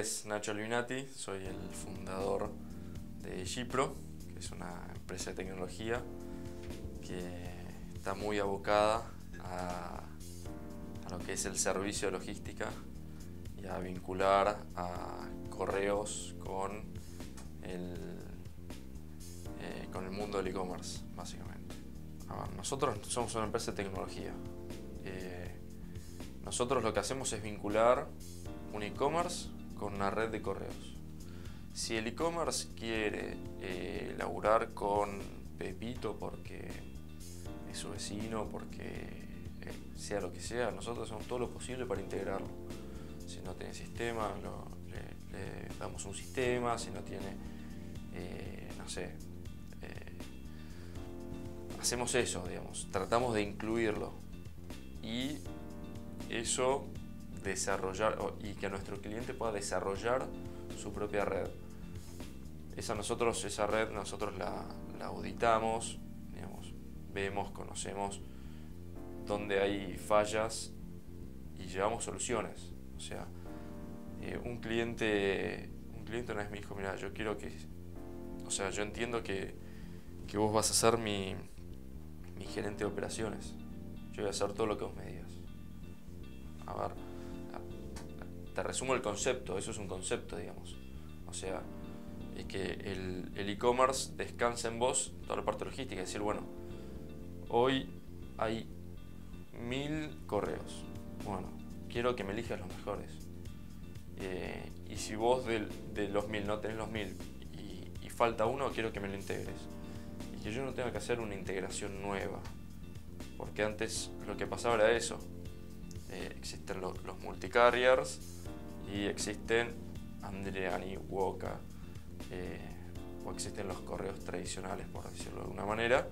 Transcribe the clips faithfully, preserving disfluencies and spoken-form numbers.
es Nacho Albinati, soy el fundador de Gipro, que es una empresa de tecnología que está muy abocada a, a lo que es el servicio de logística y a vincular a correos con el, eh, con el mundo del e-commerce, básicamente. Ah, nosotros somos una empresa de tecnología. Eh, nosotros lo que hacemos es vincular un e-commerce con una red de correos. Si el e-commerce quiere eh, laburar con Pepito porque es su vecino, porque eh, sea lo que sea, nosotros hacemos todo lo posible para integrarlo. Si no tiene sistema, lo, le, le damos un sistema. Si no tiene, eh, no sé, eh, hacemos eso, digamos, tratamos de incluirlo y eso desarrollar y que nuestro cliente pueda desarrollar su propia red. Esa, nosotros, esa red nosotros la, la auditamos, digamos, vemos, conocemos dónde hay fallas y llevamos soluciones. O sea, eh, un cliente un cliente una vez me dijo, mira, yo quiero que, o sea, yo entiendo que, que vos vas a ser mi, mi gerente de operaciones. Yo voy a hacer todo lo que vos me digas. A ver, te resumo el concepto, eso es un concepto, digamos. O sea, es que el el e-commerce descansa en vos toda la parte logística, es decir, bueno, hoy hay mil correos. Bueno, quiero que me elijas los mejores. Eh, y si vos de, de los mil no tenés los mil y, y falta uno, quiero que me lo integres. Y que yo no tenga que hacer una integración nueva. Porque antes lo que pasaba era eso. Eh, existen los, los multicarriers y existen Andreani, Woca, eh, o existen los correos tradicionales, por decirlo de alguna manera.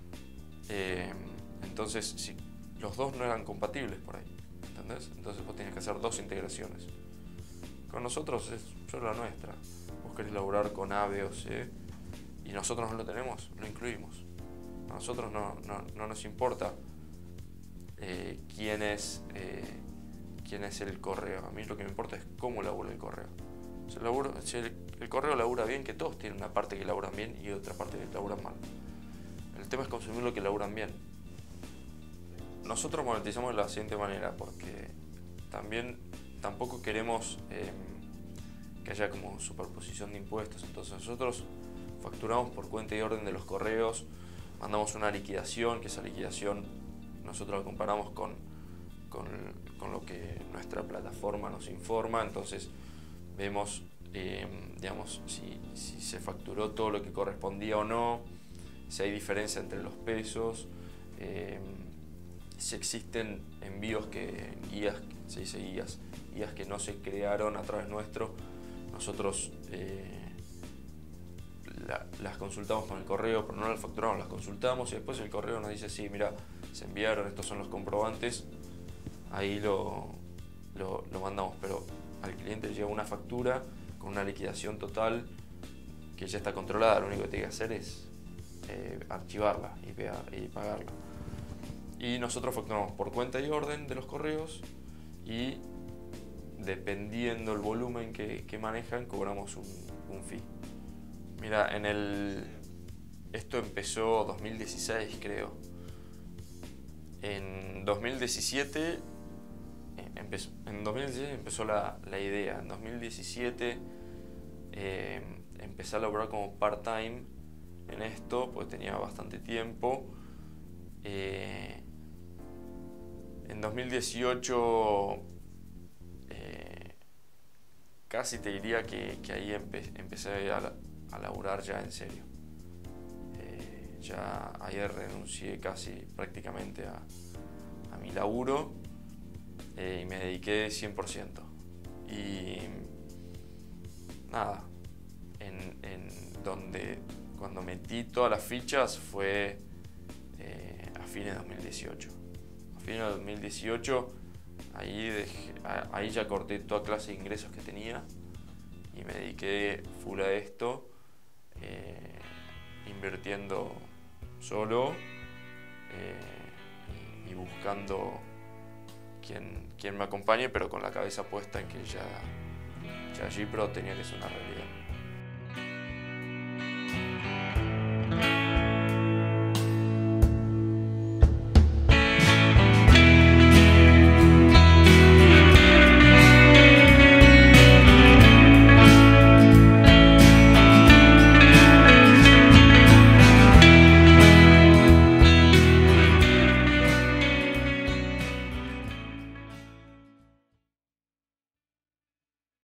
Eh, entonces, si los dos no eran compatibles por ahí, ¿entendés? Entonces vos tenías que hacer dos integraciones. Con nosotros es solo la nuestra. Vos querés laburar con A, B o C y nosotros no lo tenemos, lo incluimos. A nosotros no, no, no nos importa eh, quién es eh, quién es el correo. A mí lo que me importa es cómo labura el correo. Si, laburo, si el, el correo labura bien, que todos tienen una parte que laburan bien y otra parte que laburan mal. El tema es consumir lo que laburan bien. Nosotros monetizamos de la siguiente manera, porque también tampoco queremos eh, que haya como superposición de impuestos. Entonces nosotros facturamos por cuenta y orden de los correos, mandamos una liquidación, que esa liquidación nosotros la comparamos con, con, con lo que nuestra plataforma nos informa. Entonces vemos eh, digamos, si, si se facturó todo lo que correspondía o no, si hay diferencia entre los pesos, eh, si existen envíos que guías, se dice guías, guías que no se crearon a través nuestro, nosotros eh, la, las consultamos con el correo, pero no las facturamos, las consultamos y después el correo nos dice, sí, mira, se enviaron, estos son los comprobantes, ahí lo, lo, lo mandamos, pero al cliente llega una factura con una liquidación total que ya está controlada, lo único que tiene que hacer es eh, archivarla y, y pagarla. Y nosotros facturamos por cuenta y orden de los correos y dependiendo el volumen que, que manejan, cobramos un, un fee. Mira, en el esto empezó dos mil dieciséis, creo. En dos mil diecisiete empezó, en dos mil dieciséis empezó la, la idea. En dos mil diecisiete eh, empecé a laburar como part-time en esto, pues tenía bastante tiempo. Eh, en dos mil dieciocho eh, casi te diría que, que ahí empe, empecé a, a laburar ya en serio. Eh, ya ayer renuncié casi prácticamente a, a mi laburo eh, y me dediqué cien por ciento. Y nada, en, en donde cuando metí todas las fichas fue eh, a fines de dos mil dieciocho. A fines de dos mil dieciocho ahí, dejé, ahí ya corté toda clase de ingresos que tenía y me dediqué full a esto, eh, invirtiendo solo eh, y, y buscando quien, quien me acompañe, pero con la cabeza puesta en que ya, sea, Gipro tenía que ser una realidad.